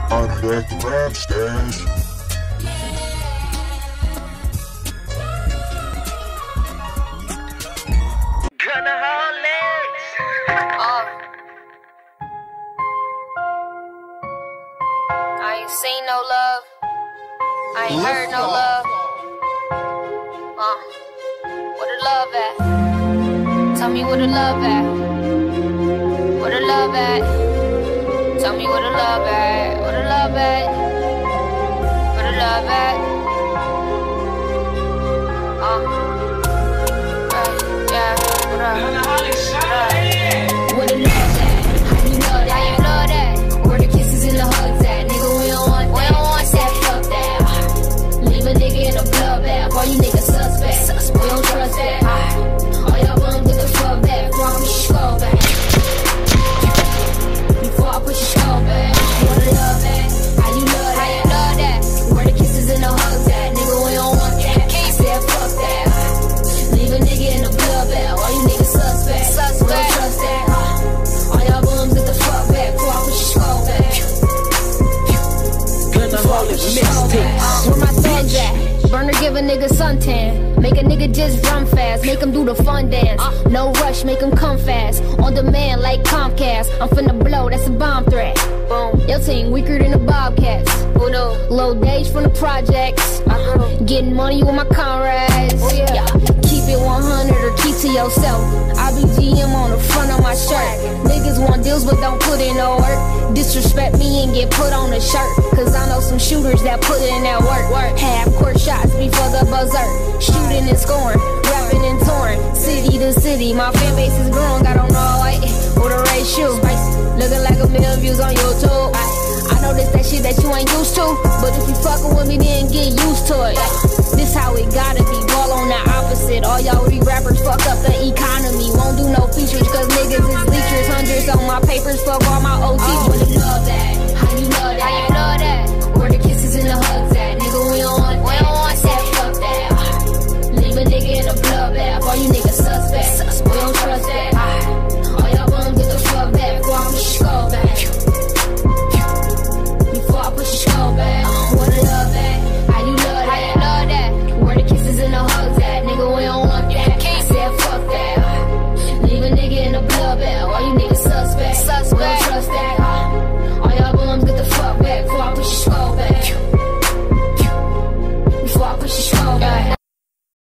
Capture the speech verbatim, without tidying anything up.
I'm back to rap stash. Gonna hold legs. uh, I ain't seen no love. I ain't heard no love. Uh, where the love at? Tell me where the love at. Where the love at? Tell me where the love at. Where the love at? Where the love at? Uh, right, yeah, what up? Where the love at? How you know that? How you know that? Where the kisses and the hugs at? Nigga, we don't want We that. don't want Said fuck that. Leave a nigga in a blood bath. All you niggas suspect. Suspect. We don't trust that. All y'all bums get the fuck back. Before I push your skull back. Before I push your skull back. Where the love at? How you know How you that? know that? Where the kisses and the hugs at? Nigga, we don't want that. Said fuck that. Leave a nigga in a blood bath. All you niggas suspect. Suspect. We don't trust that. All y'all bums get the fuck back. Before I push your skull back. Uh, where my thugs at? Burner give a nigga suntan. Make a nigga just run fast. Make him do the fun dance. No rush, make him come fast. On demand like Comcast. I'm finna blow, that's a bomb threat. Boom. Your team weaker than the Bobcats. Who knew? Low days from the projects. Uh-huh. Getting money with my comrades. Oh, yeah. Yeah. Keep it one hundred or keep to yourself. I be G M on the front of my shirt. Niggas want deals but don't put in no work. Disrespect me and get put on a shirt. Cause I know some shooters that put in that work. work. Half court shots before the buzzer. Shooting and scoring, rapping and touring. City to city, my fan base is growing. Got on all white with a red shoe. Looking like a million views on YouTube. I, I know this that shit that you ain't used to. But if you fucking with me, then get used to it. This how it gotta be, ball on the opposite. All y'all re-rappers fuck up the economy. Won't do no features cause niggas is leechers. Hundreds on my papers, fuck all my